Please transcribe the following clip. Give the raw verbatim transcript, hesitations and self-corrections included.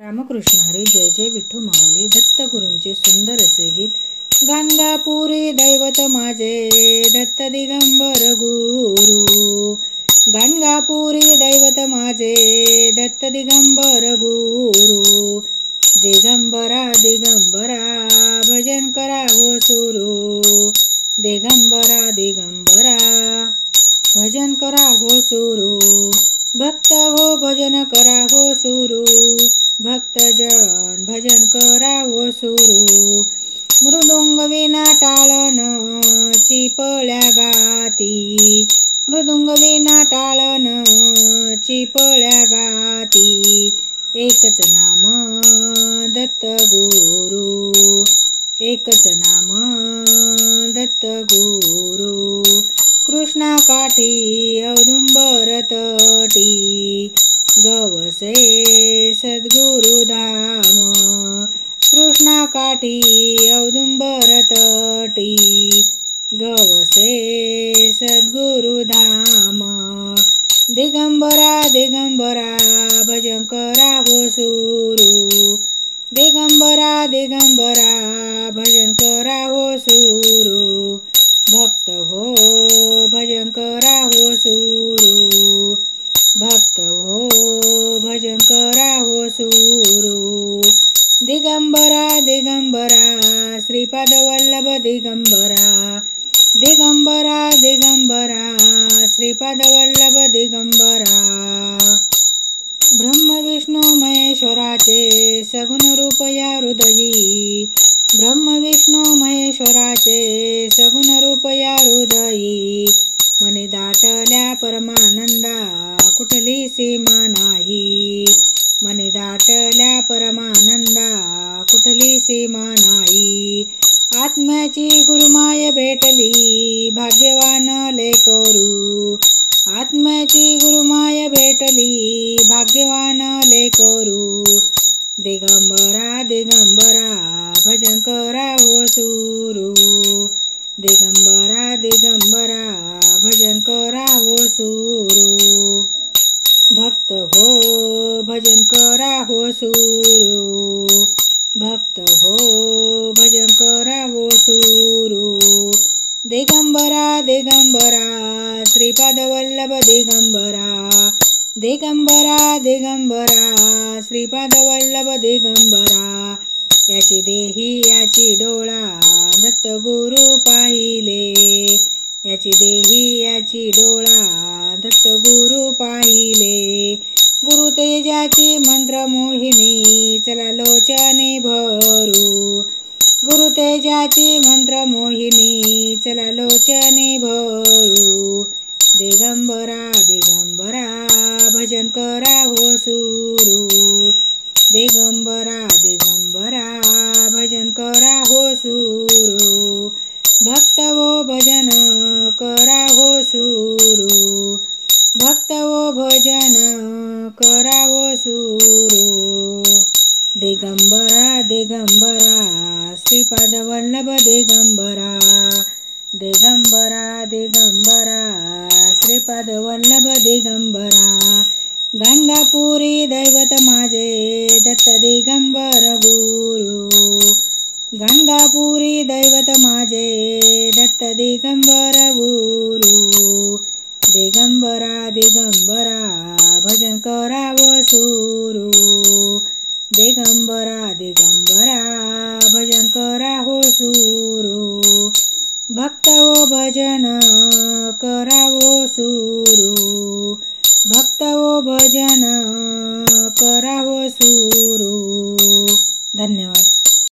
रामकृष्ण हरी जय जय विठू माऊली. दत्तगुरूंचे सुंदर असे गीत. गाणगापुरी दैवत माझे दत्त दिगंबर गुरु. गाणगापुरी दैवत माझे दत्त दिगंबर गुरु. दिगंबरा दिगंबरा भजन करा हो सुरू. दिगंबरा दिगंबरा भजन करा हो सुरू. भक्त हो भजन करा हो सुरू. भक्तजन भजन करा हो सुरू. मृदुंग विना टाळन चिपळ्या गाती. मृदुंग विना टाळन चिपळ्या गाती. एकच नाम दत्त गुरु. एकच नाम दत्त गुरु. कृष्णा काठी औदुंबर तटी. गवसे सद्गुरु धाम. कृष्णा काठी औदुंबर तटी. गवसे सद्गुरु धाम. दिगंबरा दिगंबरा भजन करा हो सुरू. दिगंबरा दिगंबरा भजन करा हो सुरू. भक्त हो भजन करा हो सुरू. भक्त हो भजन करा हो सुरू. दिगंबरा दिगंबरा श्रीपाद वल्लभ दिगंबरा. दिगंबरा दिगंबरा श्रीपाद वल्लभ दिगंबरा. ब्रह्म विष्णू महेश्वराचे सगुण रूप या हृदयी. ब्रह्म विष्णू महेश्वराचे सगुण रूप या हृदयी. मने दाटल्या परमानंदा कुठली सीमा नाही. मने दाटल्या परमानंदा कुठली सीमा नाही. आत्म्याची गुरुमाय भेटली भाग्यवान लेकरू. आत्म्याची गुरुमाय भेटली भाग्यवान लेकरू. दिगंबरा दिगंबरा भजन करा हो सुरू. दिगंबरा दिगंबरा भजन करा हो सुरू. भक्त हो भजन करा हो सुरू. भक्त हो भजन करा हो सुरू. दिगंबरा दिगंबरा श्रीपाद वल्लभ दिगंबरा. दिगंबरा दिगंबरा श्रीपाद वल्लभ दिगंबरा. याची देही याची डोळा दत्त गुरु पाहिले. याची देही याची डोळा दत्त गुरु पाहिले. गुरु तेजाची मंत्र मोहिनी चला लोचने भरू. गुरु तेजाची मंत्र मोहिनी चला लोचने भरू. दिगंबरा दिगंबरा भजन करा हो सुरू. दिगंबरा दिगंबरा भजन करा हो सुरू. भक्त वो भजन करा हो सुरू. भक्त वो भजन करा हो सुरू. दिगंबरा दिगंबरा श्रीपाद वल्लभ दिगंबरा. दिगंबरा दिगंबरा श्रीपाद वल्लभ दिगंबरा. गाणगापुरी दैवत माझे दत्त दिगंबर गुरु. गाणगापुरी दैवत माझे दत्त दिगंबर गुरु. दिगंबरा दिगंबरा भजन करा हो सुरू. दिगंबरा दिगंबरा भजन करा हो सुरू. भक्त वो भजन करा हो सुरू. भक्त वो भजन करा हो सुरू. धन्यवाद.